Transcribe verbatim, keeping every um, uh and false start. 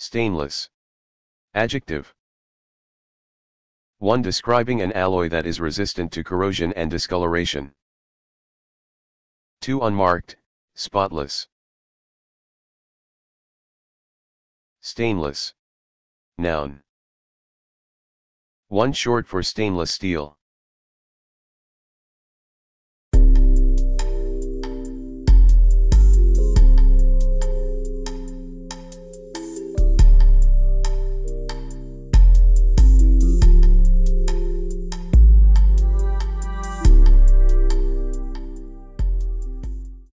Stainless. Adjective. one. Describing an alloy that is resistant to corrosion and discoloration. two. Unmarked, spotless. Stainless. Noun. one. Short for stainless steel.